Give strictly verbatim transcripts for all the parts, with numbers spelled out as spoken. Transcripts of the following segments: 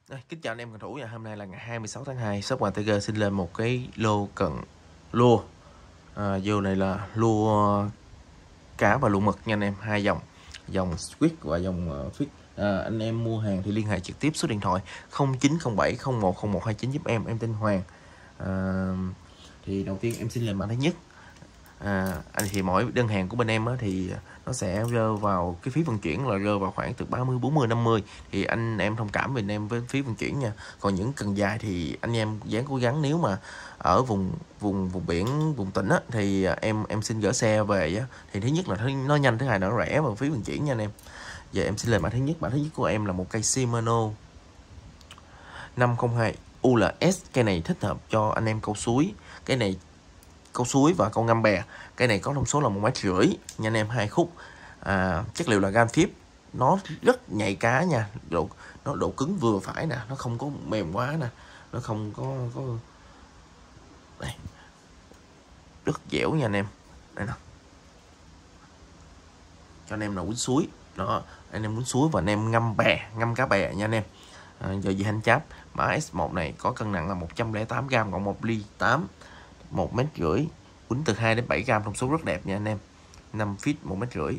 Đây, kính chào anh em cầu thủ nha. Hôm nay là ngày hai mươi sáu tháng hai, shop Hoàng Tiger xin lên một cái lô cần lua. À, vô này là lua cá và lua mực nha anh em, hai dòng, dòng squid và dòng uh, fish. À, anh em mua hàng thì liên hệ trực tiếp số điện thoại không chín không bảy không một không một hai chín giúp em. Em tên Hoàng. À, thì đầu tiên em xin lên mã thứ nhất. À, anh thì mỗi đơn hàng của bên em á, thì nó sẽ rơi vào cái phí vận chuyển là rơi vào khoảng từ ba mươi, bốn mươi, năm mươi, thì anh em thông cảm về em với phí vận chuyển nha. Còn những cần dài thì anh em dáng cố gắng, nếu mà ở vùng vùng vùng biển, vùng tỉnh á, thì em em xin gửi xe về á, thì thứ nhất là nó nhanh, thứ hai là nó rẻ và phí vận chuyển nha anh em. Giờ em xin lên mã thứ nhất. Mã thứ nhất của em là một cây Shimano năm không hai u lờ ét. Cây này thích hợp cho anh em câu suối, cái này câu suối và câu ngâm bè. Cây này có thông số là một mét rưỡi nha anh em, hai khúc. À, chất liệu là gan phíp, nó rất nhạy cá nha, độ nó độ cứng vừa phải nè, nó không có mềm quá nè, nó không có có đây, rất dẻo nha anh em. Đây nè, cho anh em nào quýnh suối đó, anh em quýnh suối và anh em ngâm bè, ngâm cá bè nha anh em. À, giờ gì hành cháp. Mã S một này có cân nặng là một trăm lẻ tám gam, còn một ly tám, một mét rưỡi, quýnh từ hai đến bảy gam, thông số rất đẹp nha anh em. Năm feet, một mét rưỡi.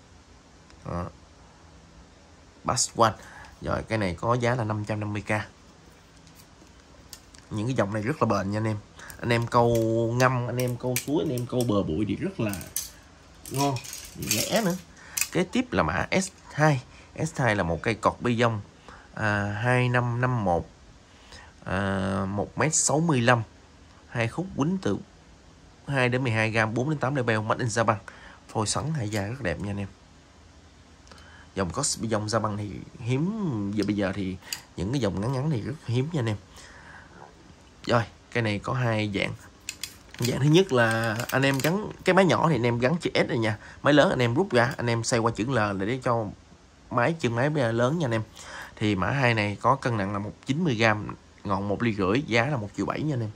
Bass One. Rồi cái này có giá là năm trăm năm mươi k. Những cái dòng này rất là bền nha anh em. Anh em câu ngâm, anh em câu suối, anh em câu bờ bụi thì rất là ngon, rẻ nữa. Kế tiếp là mã S hai. S hai là một cây cọt bi dông, à, hai năm năm một, à, một mét sáu mươi lăm, hai khúc, quýnh từ hai đến mười hai gam, bốn đến tám level, made in Japan, phôi xoắn hai da rất đẹp nha anh em. Dòng có dòng Japan thì hiếm, giờ bây giờ thì những cái dòng ngắn ngắn thì rất hiếm nha anh em. Rồi cái này có hai dạng. Dạng thứ nhất là anh em gắn cái máy nhỏ thì anh em gắn chữ S này nha, máy lớn anh em rút ra, anh em xoay qua chữ L để cho máy chân máy lớn nha anh em. Thì mã hai này có cân nặng là một chín mươi gam, ngọn một ly rưỡi, giá là một triệu bảy nha anh em.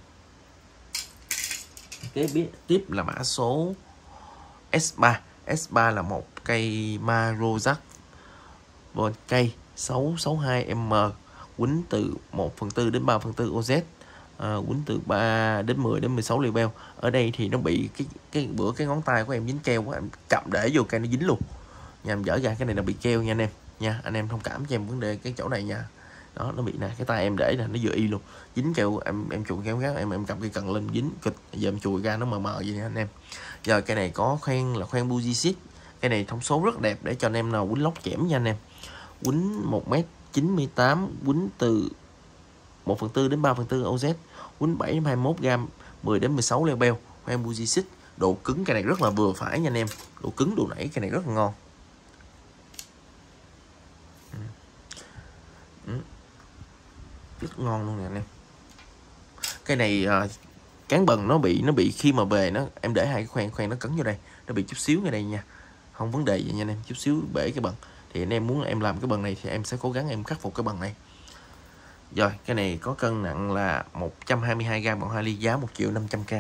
Kế tiếp là mã số S ba. S ba là một cây Marozak, một cây sáu sáu hai M, quýnh từ một phần tư đến ba phần tư O Z, à, quýnh từ ba đến mười đến mười sáu level. Ở đây thì nó bị cái cái bữa cái ngón tay của em dính keo quá, em chậm để vô cây nó dính luôn nha, em dở ra cái này là bị keo nha anh em nha. Anh em thông cảm cho em vấn đề cái chỗ này nha. Đó, nó bị nè, cái tay em để nè, nó vừa y luôn, dính keo, em em chùi kéo gắt, em em cầm cây cần lên dính kịch, giờ em chùi ra nó mờ mờ vậy nha anh em. Giờ cây này có khoen là khoen Bujisit. Cái này thông số rất đẹp để cho anh em nào quýnh lóc chẻm nha anh em. Quýnh một mét chín mươi tám, quýnh từ một phần tư đến ba phần tư O Z, quýnh bảy đến hai mươi mốt gam, mười đến mười sáu level, khoen Bujisit. Độ cứng cái này rất là vừa phải nha anh em, độ cứng độ nảy cái này rất là ngon. Rất ngon luôn nè anh em. Cái này à, cán bần nó bị nó bị khi mà về nó, em để hai cái khoen khoen nó cấn vô đây, nó bị chút xíu ngay đây nha, không vấn đề gì nha anh em, chút xíu bể cái bần. Thì anh em muốn em làm cái bần này thì em sẽ cố gắng em khắc phục cái bần này. Rồi cái này có cân nặng là một trăm hai mươi hai gam, còn hai ly, giá một triệu năm trăm k.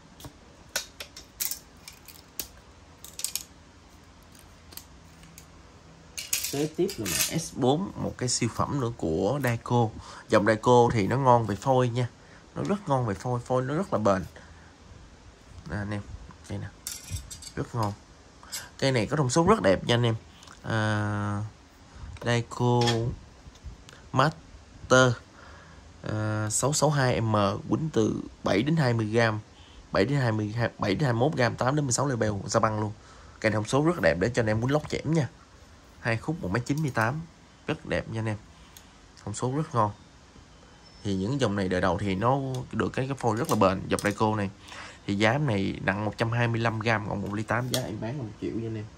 Kế tiếp là mã S bốn, một cái siêu phẩm nữa của Daico. Dòng Daico thì nó ngon về phôi nha, nó rất ngon về phôi, phôi nó rất là bền nè anh em. Đây nè, rất ngon. Cây này có thông số rất đẹp nha anh em. à, Daico Master, à, sáu sáu hai M, quýnh từ bảy đến hai mươi gam, bảy đến hai mươi, bảy đến hai mươi mốt gam, tám đến mười sáu level, ra băng luôn. Cây thông số rất đẹp để cho anh em quýnh lóc chẻm nha. Hai khúc một mét chín mươi tám, rất đẹp nha anh em, thông số rất ngon. Thì những dòng này đời đầu thì nó được cái cái phôi rất là bền. Dòng Daico này thì giá này nặng một trăm hai mươi lăm gam, còn một ly tám, giá em bán là một triệu nha anh em.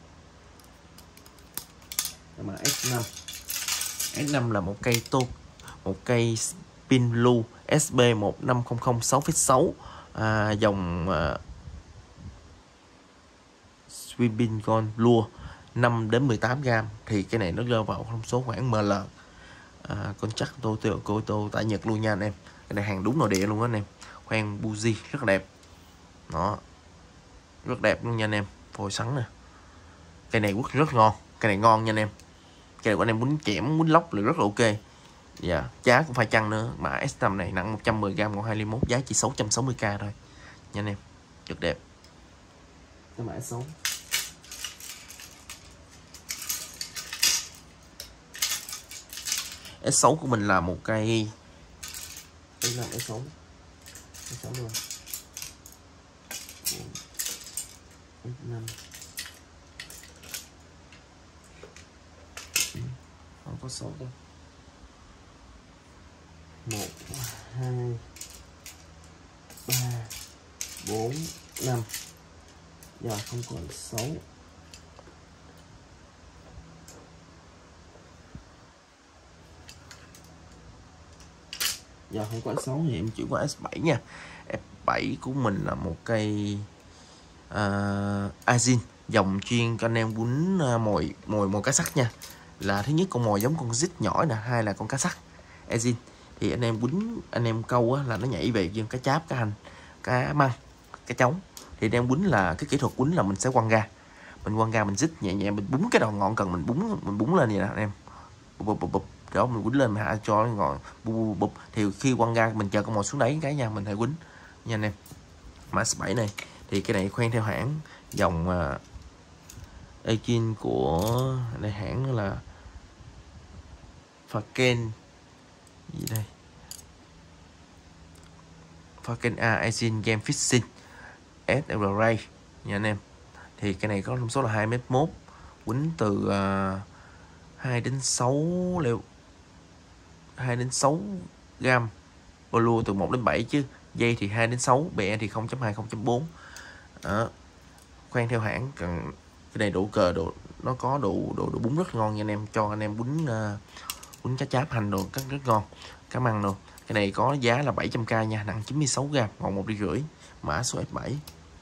Mà S năm. S năm là một cây tô, một cây Spin Blue S B một năm không không sáu phẩy sáu, à, dòng à, Swimming Gold Lure, năm đến mười tám gam. Thì cái này nó rơi vào thông số khoảng M L, à, con chắc tô tô cô tô tại Nhật luôn nha anh em. Cái này hàng đúng nội địa luôn á anh em. Khoen Buji rất đẹp đó, rất đẹp luôn nha anh em, phôi sắn nè. Cây này quất rất ngon, cây này ngon nha anh em. Cây này của anh em muốn chẻm muốn lóc là rất là ok. Dạ, giá cũng phải chăng nữa. Mã S năm này nặng một trăm mười gam, còn hai ly mốt, giá chỉ sáu trăm sáu mươi k thôi nha anh em. Rất đẹp. Cái mã S sáu. S sáu của mình là một cây S năm S sáu. S sáu luôn. S năm. Không có số đâu. một, hai, ba, bốn, năm. Giờ không còn sáu. Giờ không có S sáu thì em chỉ có S bảy nha. S bảy của mình là một cây uh, Azin, dòng chuyên cho anh em quýnh uh, mồi mồi mồi cá sắt nha. Là thứ nhất con mồi giống con dít nhỏ nè, hai là con cá sắt Azin. Thì anh em quýnh, anh em câu á, là nó nhảy về riêng cá cháp, cá hành, cá măng, cá trống. Thì anh em quýnh là cái kỹ thuật quýnh là mình sẽ quăng ra, mình quăng ra mình dít nhẹ nhẹ, mình búng cái đầu ngọn cần, mình búng mình búng lên vậy nè anh em, bụp bụp bụp bụp đó, mình quýnh lên mà hạ cho nó ngọn bụp bụp bụp. Thì khi quăng ra mình chờ con mồi xuống đáy cái nha, mình hãy quýnh nha anh em. Mã S bảy này thì cái này khoen theo hãng dòng uh, Akin của đây, hãng là Faken gì đây, Faken A Asian Game Fishing ét lờ Ray nha anh em. Thì cái này có thông số là hai mét mốt, quýnh từ uh, hai đến sáu leo, hai đến sáu gram, blue từ một đến bảy chứ, dây thì hai đến sáu, bè thì không chấm hai không chấm bốn. Đó. Khoan theo hãng, cần cái này độ cờ độ nó có độ độ độ bún rất ngon nha anh em, cho anh em bún uh, bún cá cháp hành đồ rất rất ngon, cá măng đồ. Cái này có giá là bảy trăm k nha, nặng chín mươi sáu gram, ngọn một ly rưỡi, mã số S bảy.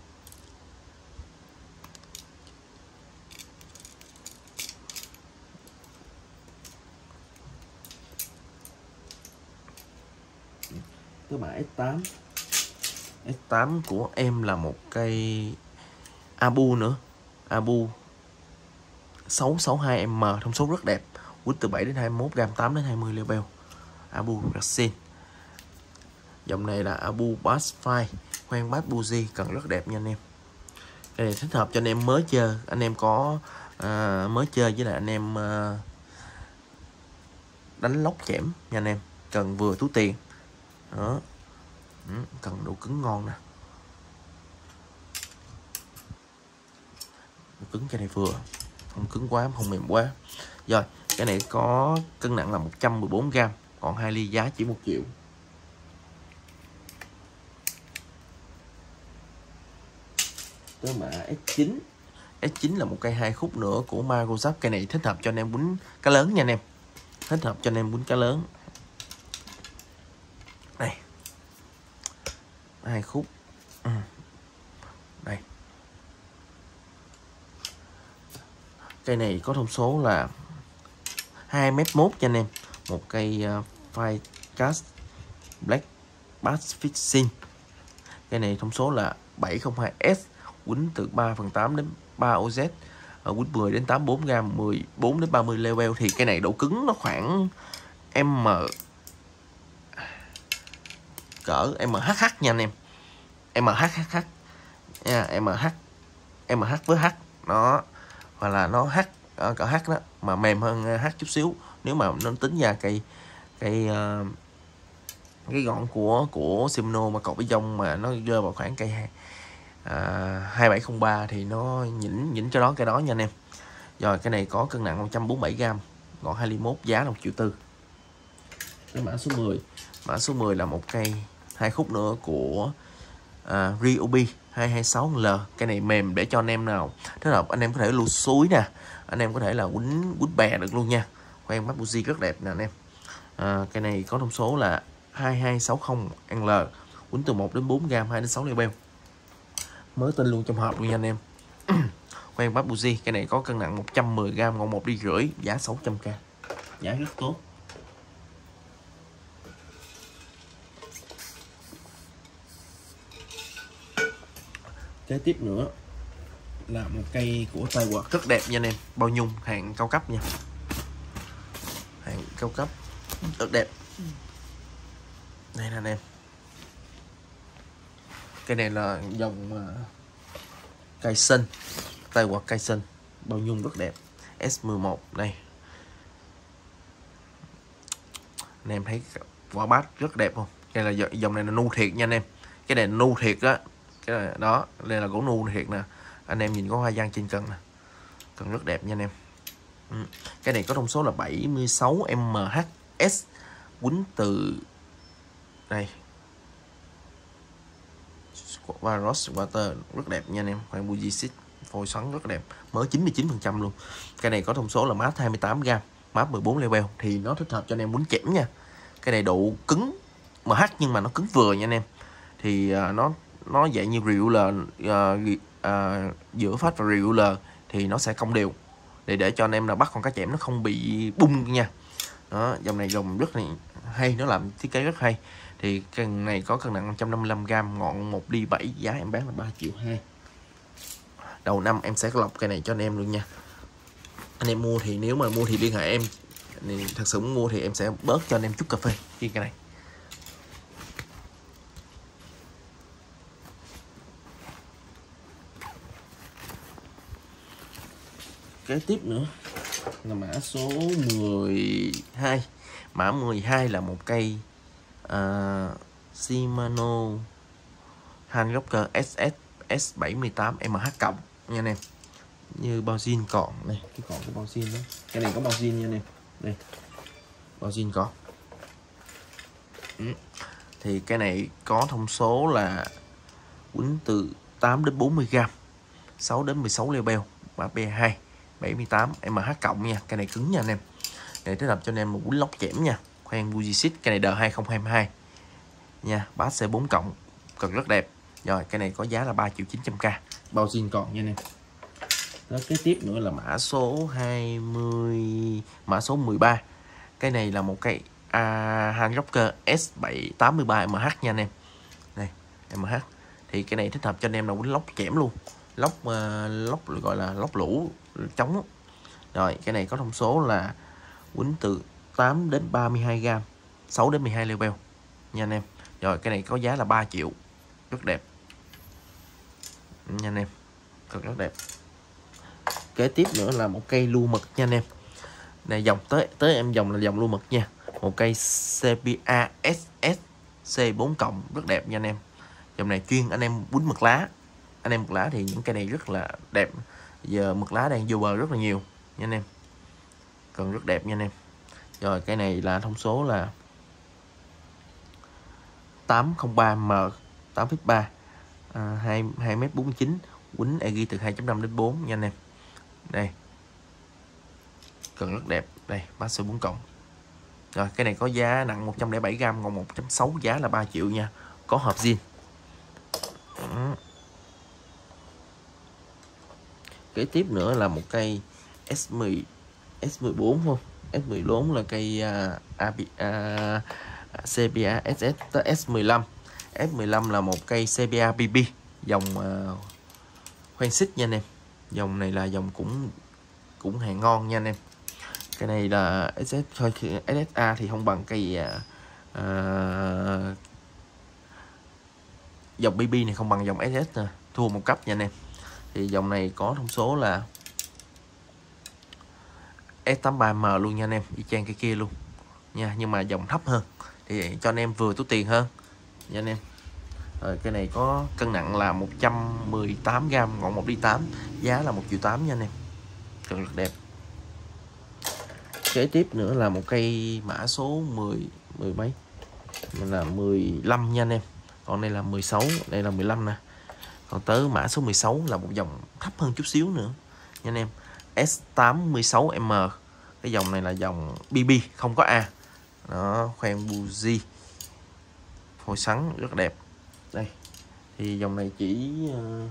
Cái mã S tám. S tám của em là một cây Abu nữa, Abu sáu sáu hai M, thông số rất đẹp, quýnh từ bảy đến hai mươi mốt gram, tám đến hai mươi level. Abu Racine. Dòng này là Abu Bass Fire, khoen bass buji, cần rất đẹp nha anh em. Cái này thích hợp cho anh em mới chơi, anh em có uh, mới chơi với lại anh em uh, đánh lóc chẽm nha anh em, cần vừa túi tiền. Đó. Ừ, cần độ cứng ngon nè, độ cứng cái này vừa, không cứng quá không mềm quá. Rồi cái này có cân nặng là một trăm mười bốn gram, còn hai ly, giá chỉ một triệu. Tới mã S chín. S chín là một cây hai khúc nữa của Marozap. Cây này thích hợp cho anh em quýnh cá lớn nha anh em, thích hợp cho anh em quýnh cá lớn. Đây, hai khúc. Ừ. Đây, cây này có thông số là hai mét mốt cho anh em, một cây uh, Fire Cast Black Bass Fishing. Cây này thông số là bảy không hai S, quýnh từ ba phần tám đến ba O Z, quýnh mười đến tám mươi bốn gram, mười bốn đến ba mươi level. Thì cái này độ cứng nó khoảng M cỡ em hát hát nha anh em, em hát hát nha, em hát em hát với H nó, hoặc là nó H cỡ H đó, mà mềm hơn H chút xíu. Nếu mà nó tính ra cây cây uh, cái gọn của của Shimano mà cộng với dông mà nó rơi vào khoảng cây uh, hai bảy không ba thì nó nhỉnh nhỉnh cho đó cái đó nha anh em. Rồi cái này có cân nặng một trăm bốn mươi bảy gram, gọn hai ly mốt, giá là một triệu tư. Cái mã số mười. Mã số mười là một cây hai khúc nữa của uh, Ryobi hai hai sáu L. Cái này mềm để cho anh em nào thế nào anh em có thể lưu suối nè, anh em có thể là quýnh quýnh bè được luôn nha. Khoen mắt buji rất đẹp nè anh em. À, cái này có thông số là hai hai sáu không L, quýnh từ một đến bốn gram, hai đến sáu level. Mới tin luôn trong hộp luôn nha anh em. Khoen mắt buji, cái này có cân nặng một trăm mười gram, ngọn một ly rưỡi, giá sáu trăm k. Giá rất tốt. Kế tiếp nữa là một cây của tay quạt rất đẹp nha anh em, bao nhung, hàng cao cấp nha, hàng cao cấp. rất đẹp. Đây nè anh em, cái này là dòng uh, cây xanh, tay quạt cây xanh, bao nhung rất đẹp. S mười một đây, anh em thấy vỏ bát rất đẹp không? Cái là dòng này là nu thiệt nha anh em, cái này nu thiệt đó, cái này, đó đây là gỗ nu thiệt nè. Anh em nhìn có hoa văn trên cần nè, cần rất đẹp nha anh em. Ừ. Cái này có thông số là bảy mươi sáu M H S, quýnh từ đây Varos Water rất đẹp nha anh em. Khoan Bujisit phôi xoắn rất đẹp, mới chín mươi chín phần trăm luôn. Cái này có thông số là mát hai mươi tám gam, mát mười bốn level, thì nó thích hợp cho anh em quýnh chẽm nha. Cái này độ cứng em hát nhưng mà nó cứng vừa nha anh em. Thì uh, nó nó dạng như rượu L, uh, uh, giữa phát và rượu L thì nó sẽ cong đều để để cho anh em là bắt con cá chẽm nó không bị bung nha. Đó, dòng này dòng rất là hay, nó làm thiết kế rất hay. Thì cái này có cân nặng năm trăm năm mươi lăm gam, ngọn một ly bảy, giá em bán là ba triệu hai. Đầu năm em sẽ lọc cái này cho anh em luôn nha. Anh em mua thì nếu mà mua thì liên hệ em, thì thật sự muốn mua thì em sẽ bớt cho anh em chút cà phê trên cái này. Kế tiếp nữa là mã số mười hai. Mã mười hai là một cây uh, Shimano Handrocker S S S bảy mươi tám M H cộng nha anh em. Như bao zin còn này, cái còn của bao zin đó. Cái này có bao zin nha anh em. Đây. Bao zin có. Ừ. Thì cái này có thông số là quýnh từ tám đến bốn mươi gam, sáu đến mười sáu level, mã P hai, bảy mươi tám M H cộng nha. Cái này cứng nha anh em. Để thích hợp cho anh em một quýnh lóc chẽm nha. Khoan Bujisit, cái này D hai không hai hai nha, bass C bốn cộng, cần rất đẹp. Rồi cái này có giá là ba triệu chín trăm k, bao zin còn nha anh em. Đó, kế tiếp nữa là mã số hai mươi, mã số mười ba. Cái này là một cây uh, Handrocker S bảy tám mươi ba M H nha anh em. Đây, M H. Thì cái này thích hợp cho anh em là quýnh lóc chẽm luôn. Lóc uh, lóc gọi là lóc lũ chống. Rồi cái này có thông số là quýnh từ tám đến ba mươi hai gam, sáu đến mười hai level nha anh em. Rồi cái này có giá là ba triệu, rất đẹp nha anh em, cực rất đẹp. Kế tiếp nữa là một cây lua mực nha anh em. Này dòng tới tới em dòng là dòng lua mực nha. Một cây Sepia S S C bốn cộng rất đẹp nha anh em. Dòng này chuyên anh em quýnh mực lá. Anh em mực lá thì những cây này rất là đẹp. Giờ mực lá đang vô bờ rất là nhiều nha anh em. Còn rất đẹp nha anh em. Rồi cái này là thông số là tám không ba M, tám phẩy ba, à, hai mét bốn mươi chín, quýnh e giê từ hai chấm năm đến bốn nha anh em. Đây. Cần rất đẹp. Đây, bass bốn cộng. Rồi cái này có giá nặng một trăm lẻ bảy gam, còn một chấm sáu, giá là ba triệu nha. Có hộp zin. Ừ. Kế tiếp nữa là một cây S mười, S mười bốn không? S mười bốn là cây uh, uh, Sepia S S tới S mười lăm. S mười lăm là một cây Sepia bê bê, dòng uh, khoan xích nha anh em. Dòng này là dòng cũng cũng hàng ngon nha anh em. Cái này là S S thôi, S S A thì không bằng cây uh, uh, dòng bê bê này không bằng dòng S S nè, thua một cấp nha anh em. Thì dòng này có thông số là S tám mươi ba M luôn nha anh em, y chang cái kia luôn nha, nhưng mà dòng thấp hơn thì cho anh em vừa túi tiền hơn nha anh em. Rồi cái này có cân nặng là một trăm mười tám gam, ngọn một ly tám, giá là một triệu tám nha anh em. Cần rất đẹp. Kế tiếp nữa là một cây mã số mười, mười mấy, là mười lăm nha anh em. Còn đây là mười sáu, đây là mười lăm nè. Còn tới mã số mười sáu là một dòng thấp hơn chút xíu nữa nha anh em. S tám mươi sáu M. Cái dòng này là dòng bê bê, không có A. Đó, khoen buji, phôi sắn rất đẹp. Đây. Thì dòng này chỉ uh...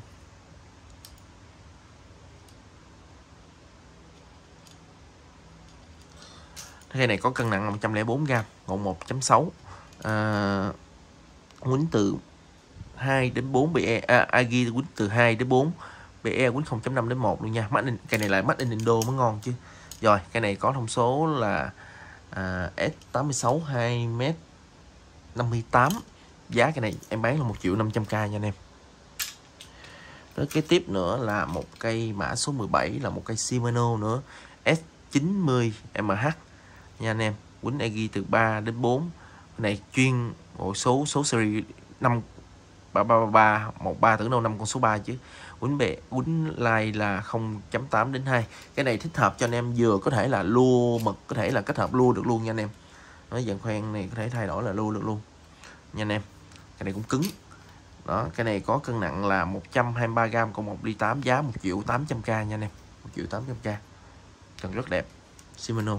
cái này có cân nặng một trăm lẻ bốn gam, ngọn một chấm sáu, à, quýnh từ hai đến bốn, bê e à, agi quýnh từ hai đến bốn, bê e quýnh không chấm năm đến một luôn nha. Made in, cái này là Made in Indo mới ngon chứ. Rồi cái này có thông số là à, S tám sáu hai mét năm mươi tám. Giá cái này em bán là một triệu năm trăm k nha anh em. Tới cái tiếp nữa là một cây mã số mười bảy là một cây Shimano nữa, S chín mươi M H nha anh em. Quýnh Egi từ ba đến bốn. Cái này chuyên một số số series năm ba ba ba ba một ba tưởng đâu năm con số ba chứ. Quýnh bệ quýnh line là không chấm tám đến hai. Cái này thích hợp cho anh em vừa có thể là lua mực, có thể là kết hợp lua được luôn nha anh em. Nói dạng khoen này có thể thay đổi là lua được luôn nha anh em. Cái này cũng cứng. Đó, cái này có cân nặng là một trăm hai mươi ba gam, còn một ly tám, giá một triệu tám trăm k nha anh em. một triệu tám trăm k. Cần rất đẹp. Shimano.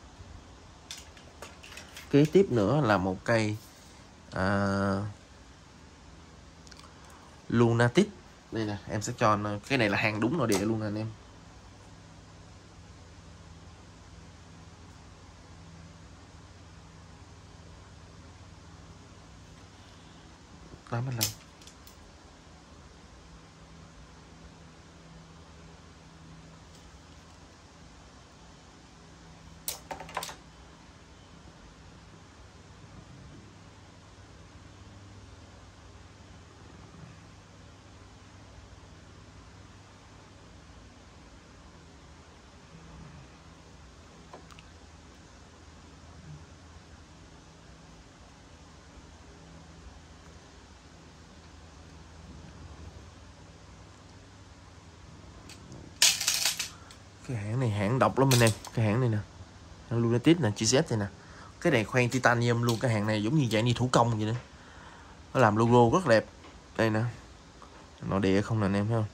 Kế tiếp nữa là một cây uh, Lunatic. Đây nè, em sẽ cho cái này là hàng đúng nội địa luôn nè anh em. tám mươi lăm. Cái hãng này hãng độc lắm anh em. Cái hãng này nè, hãng Lunatic nè, G Z này nè. Cái này khoen titanium luôn. Cái hàng này giống như dạng như thủ công vậy đó. Nó làm logo rất đẹp. Đây nè, nội địa không nè anh em thấy không.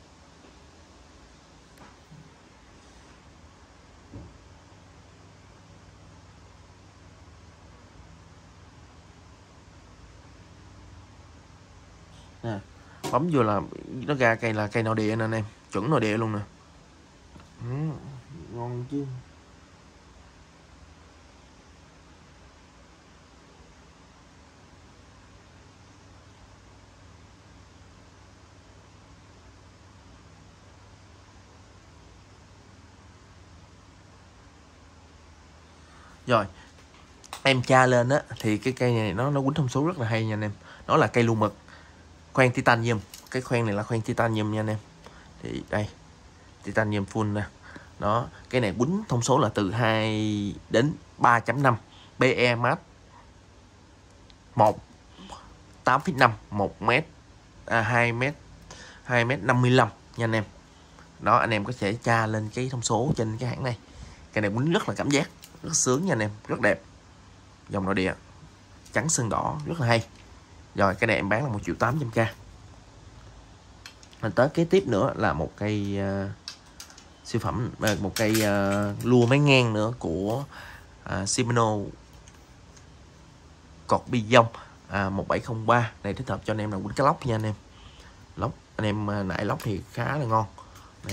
Nè, bấm vô là nó ra cây là cây nội địa nè anh em, chuẩn nội địa luôn nè. Ừ, ngon chứ. Rồi em tra lên á thì cái cây này nó nó quýnh thông số rất là hay nha anh em. Nó là cây lu mực, khoen titanium. Cái khoen này là khoen titanium nha anh em. Thì đây, titanium full nè. Đó, cái này quýnh thông số là từ hai đến ba chấm năm. bê e mát một tám phẩy năm, một mét, à, hai mét, hai mét năm mươi lăm nha anh em. Đó, anh em có thể tra lên cái thông số trên cái hãng này. Cái này quýnh rất là cảm giác, rất sướng nha anh em, rất đẹp. Dòng nội địa, trắng sơn đỏ, rất là hay. Rồi, cái này em bán là một triệu tám trăm k. Mình tới kế tiếp nữa là một cây uh, siêu phẩm, uh, một cây uh, lua máy ngang nữa của uh, Shimano cột bi dông uh, một bảy không ba. Này thích hợp cho anh em là quýnh cá lóc nha anh em. Lóc, anh em uh, nãy lóc thì khá là ngon. Đây.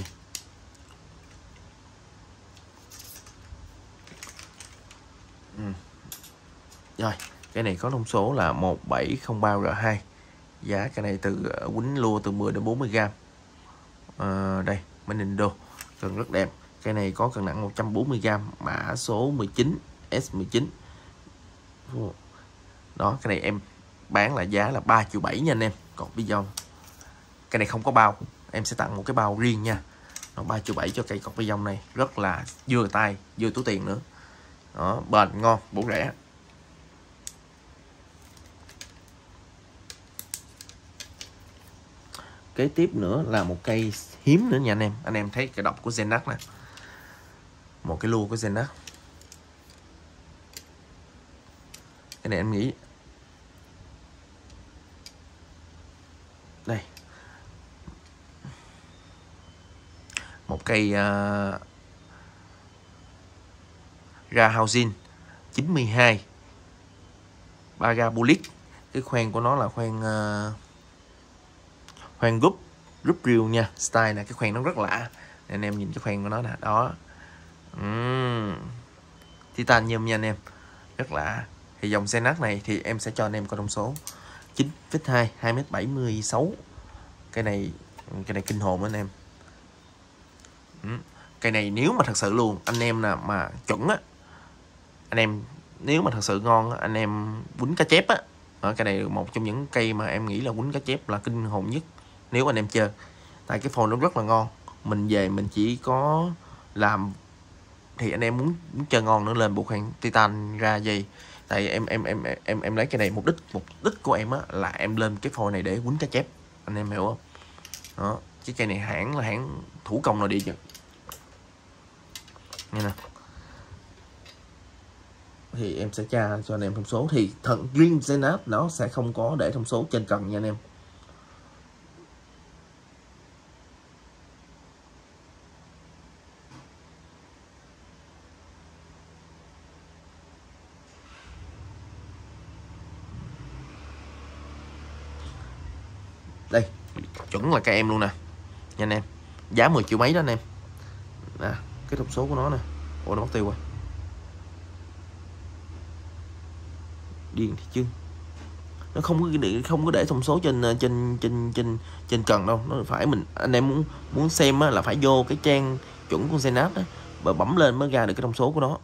Ừ. Rồi, cái này có thông số là một bảy không ba R hai. Giá cái này từ uh, quýnh lua từ mười đến bốn mươi gram. Uh, đây, Made in Indo, cần rất đẹp. Cái này có cân nặng một trăm bốn mươi gram, mã số mười chín, S mười chín. Đó, cái này em bán là giá là ba triệu bảy nha anh em. Còn bây giờ cái này không có bao, em sẽ tặng một cái bao riêng nha. Nó ba triệu bảy cho cây cọc bi dông này, rất là vừa tay, vừa túi tiền nữa. Đó, bền ngon, bổ rẻ. Kế tiếp nữa là một cây hiếm nữa nha anh em. Anh em thấy cái độc của Zenac nè. Một cái lua của Zenac. Cái này em nghĩ đây, một cây uh, ra housing chín mươi hai Parabolic. Cái khoen của nó là khoen uh, khoen group group reel nha, style này. Cái khoen nó rất lạ, anh em nhìn cái khoen của nó nè. Đó, uhm. titanium nha anh em, rất lạ. Thì dòng xe nát này thì em sẽ cho anh em coi thông số chín phẩy hai, hai mét bảy mươi sáu. Cái này cái này kinh hồn anh em. Uhm. Cái này nếu mà thật sự luôn anh em nào mà chuẩn á, anh em nếu mà thật sự ngon anh em quýnh cá chép á, ở cái này một trong những cây mà em nghĩ là quýnh cá chép là kinh hồn nhất nếu anh em chơi, tại cái phôi nó rất là ngon. Mình về mình chỉ có làm thì anh em muốn, muốn chơi ngon nữa lên bộ khoan titan ra gì, tại em em em em em lấy cái này mục đích mục đích của em á là em lên cái phôi này để quýnh cá chép, anh em hiểu không? Đó, chứ cây này hãng là hãng thủ công nội địa chứ. Nghe nè, thì em sẽ tra cho anh em thông số, thì thằng riêng Zenith nó sẽ không có để thông số trên cần nha anh em. Đây chuẩn là cây em luôn nè nha anh em, giá mười triệu mấy đó anh em. Nè cái thông số của nó nè, ủa nó mất tiêu rồi, điên thì chứ nó không có để không có để thông số trên trên trên trên trên cần đâu, nó phải mình anh em muốn muốn xem á, là phải vô cái trang chuẩn của Zenith á và bấm lên mới ra được cái thông số của nó.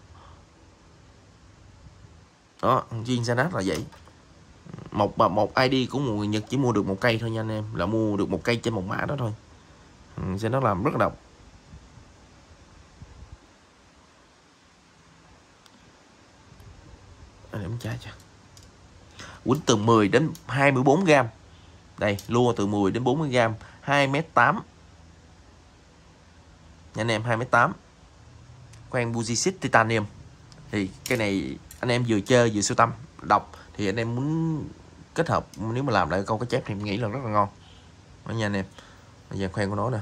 Đó, riêng Zenith là vậy. Một một i đê của một người Nhật chỉ mua được một cây thôi nha anh em, là mua được một cây trên một mã đó thôi. Ừ, nó làm rất là độc. Anh em trái cho quýnh từ mười đến hai mươi bốn gam. Đây lua từ mười đến bốn mươi gam, hai mét tám nha anh em, hai mét tám, khoan Buzisit titanium. Thì cái này anh em vừa chơi vừa sưu tâm đọc, thì anh em muốn kết hợp nếu mà làm lại câu cá chép thì mình nghĩ là rất là ngon đó nha anh em. Bây giờ khoen của nó nè,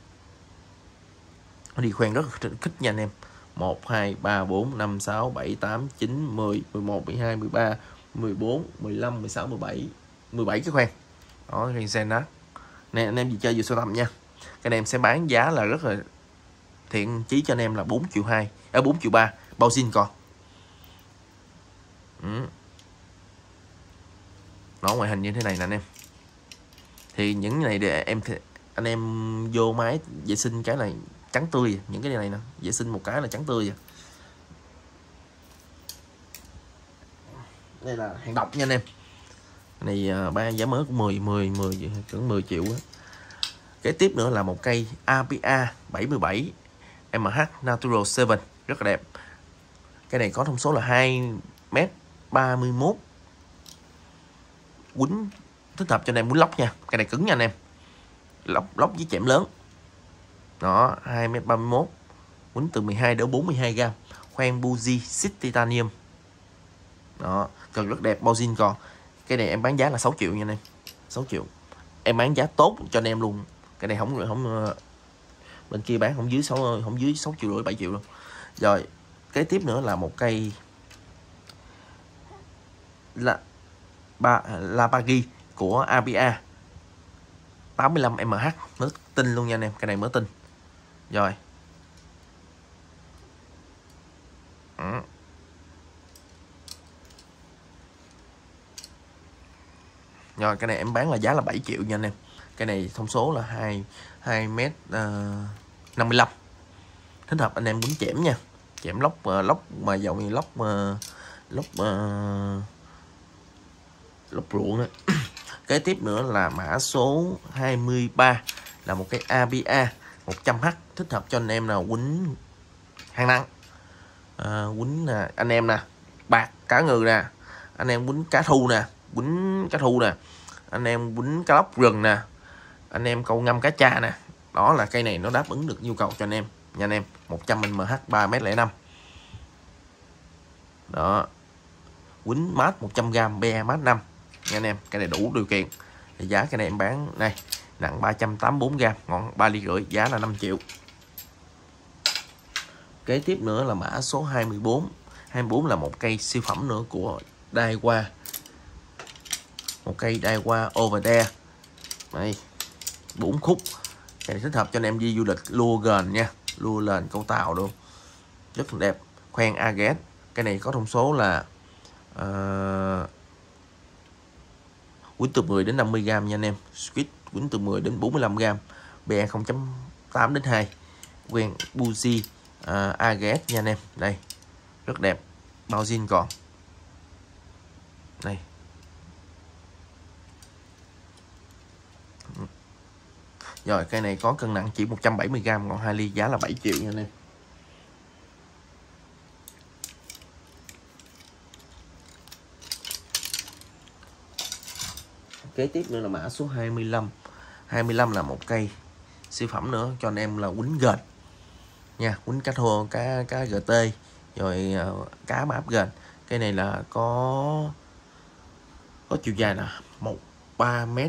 nó đi khoen rất là kích nha anh em. Một hai ba bốn năm sáu bảy tám chín mười mười một mười hai mười ba mười bốn mười lăm mười sáu mười bảy mười bảy cái khoen đó, riêng sen đó nè. Anh em gì chơi vừa sưu tầm nha, cái này em sẽ bán giá là rất là thiện chí cho anh em là bốn triệu hai, ở bốn triệu ba, bao zin còn. Ừ. Nó ngoại hình như thế này nè anh em. Thì những này để em anh em vô máy vệ sinh cái này trắng tươi, những cái này nè vệ sinh một cái là trắng tươi. Đây là hàng độc nha anh em. Cái này ba giá mới của mười mười mười cỡ mười triệu á. Kế tiếp nữa là một cây a pê a bảy mươi bảy em hát Natural bảy, rất là đẹp. Cái này có thông số là hai mét ba mươi mốt, quýnh thích hợp cho anh em muốn lóc nha. Cái này cứng nha anh em, lóc lóc với chẻm lớn đó, hai mét ba mươi mốt, quýnh từ mười hai đến bốn mươi hai gam, khoan Buzisit titanium đó, cần rất đẹp, bao zin còn. Cái này em bán giá là sáu triệu nha anh em, sáu triệu em bán giá tốt cho anh em luôn. Cái này không không bên kia bán không dưới sáu không dưới sáu triệu rưỡi bảy triệu luôn. Rồi kế tiếp nữa là một cây là ba La Pagi của a pê a tám mươi lăm em hát, mới tinh luôn nha anh em, cái này mới tinh. Rồi ừ. Rồi cái này em bán là giá là bảy triệu nha anh em. Cái này thông số là hai hai mét năm mươi lăm, thích hợp anh em muốn chẻm nha, chẻm lóc uh, lóc mà dầu như lóc uh, lóc uh, lóc ruộng á. Kế tiếp nữa là mã số hai mươi ba là một cái a pê a một trăm H, thích hợp cho anh em nào quýnh hang nắng, à, quýnh nè anh em nè, bạc cá ngừ nè, anh em quýnh cá thu nè, quýnh cá thu nè, anh em quýnh cá lóc rừng nè, anh em câu ngâm cá cha nè. Đó là cây này nó đáp ứng được nhu cầu cho anh em nha anh em. Một trăm em hát ba mét lẻ năm đó, quýnh mát một trăm gam, be mát năm nha anh em. Cái này đủ điều kiện. Thì giá cái này em bán này nặng ba trăm tám mươi tư gam, ngọn ba ly rưỡi, giá là năm triệu. Kế tiếp nữa là mã số hai mươi bốn. hai mươi bốn là một cây siêu phẩm nữa của Daiwa, một cây Daiwa Over There đây, bốn khúc. Cái này thích hợp cho anh em đi du lịch lua gần nha, lua lên câu tàu luôn, rất là đẹp. Khoen Aget, cái này có thông số là uh, quýnh từ mười đến năm mươi gam nha anh em. Squid quýnh từ mười đến bốn mươi lăm gam, be không chấm tám đến hai, quen Buzi uh, Aget nha anh em. Đây rất đẹp, bao zin còn đây. Rồi cây này có cân nặng chỉ một trăm bảy mươi gam, còn hai ly giá là bảy triệu nha anh em. Kế tiếp nữa là mã số hai mươi lăm. hai mươi lăm là một cây siêu phẩm nữa cho anh em là quýnh gền nha, quýnh cá thô, cá cá giê tê, rồi uh, cá mà áp gền. Cây này là có có chiều dài là một ba mét,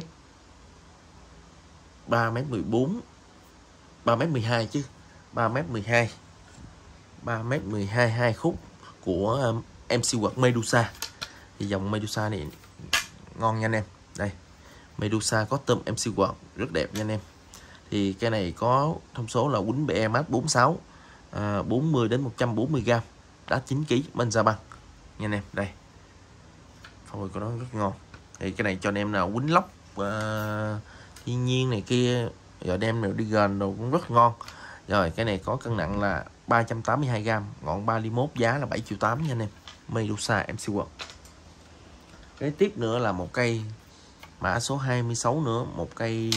ba mét mười bốn, ba mét mười hai chứ, ba mét mười hai, ba mét mười hai, hai khúc của um, em xê World Medusa. Thì dòng Medusa này ngon nha anh em. Đây, Medusa có tôm em xê World rất đẹp nha anh em. Thì cái này có thông số là quýnh bê e mát bốn mươi sáu, à, bốn mươi đến một trăm bốn mươi gam, đá chín ki lô gam, bên da băng nha anh em. Đây, phôi của nó rất ngon. Thì cái này cho anh em nào quýnh lóc uh, thiên nhiên này kia, rồi đem đều đi gần đồ cũng rất ngon. Rồi cái này có cân nặng là ba trăm tám mươi hai gam, ngọn ba ly mốt, giá là bảy triệu tám nha anh em. Medusa em xê World. Cái tiếp nữa là một cây mã số hai mươi sáu nữa, một cây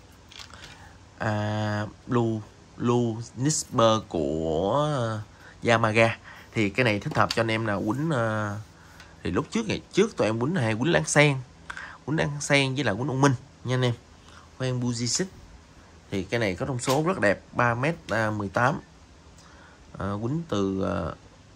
à, Blue Blue Nisper của Yamaga. Thì cái này thích hợp cho anh em nào quýnh uh, thì lúc trước ngày trước tụi em quýnh hay quýnh láng sen, quýnh láng sen với là quýnh ông Minh nha anh em. Quen Bujisik. Thì cái này có thông số rất đẹp, ba mét mười tám, à, quýnh từ uh,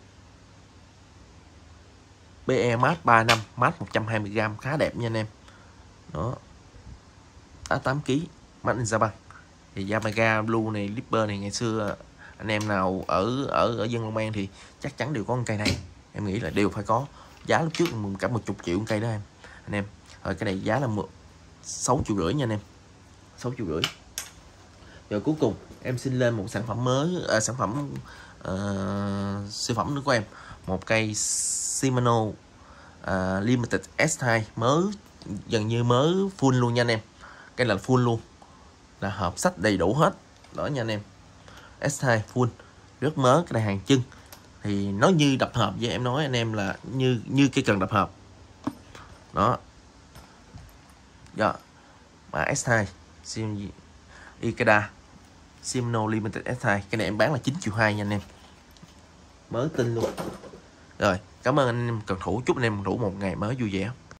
bê e mát ba năm, mát một trăm hai mươi gam, khá đẹp nha anh em. Đó, đá tám ki lô gam, mát in da băng. Thì Yamaga Blue này, Lipper này ngày xưa anh em nào ở ở ở dân Long An thì chắc chắn đều có một cây này, em nghĩ là đều phải có. Giá lúc trước cả một chục triệu một cây đó em anh em. Rồi cái này giá là sáu triệu rưỡi nha anh em, sáu triệu rưỡi. Rồi cuối cùng em xin lên một sản phẩm mới, à, sản phẩm uh, siêu phẩm nữa của em, một cây Shimano uh, Limited S hai mới, gần như mới full luôn nha anh em. Cái là full luôn, là hộp sách đầy đủ hết đó nha anh em. S hai full rất mới, cái này hàng chân. Thì nó như đập hộp với em nói anh em, là như như cái cần đập hộp đó. Dạ, mã S hai Ikeda Shimano Limited S hai. Cái này em bán là chín triệu hai nha anh em, mới tinh luôn. Rồi cảm ơn anh em cần thủ, chúc anh em thủ một ngày mới vui vẻ.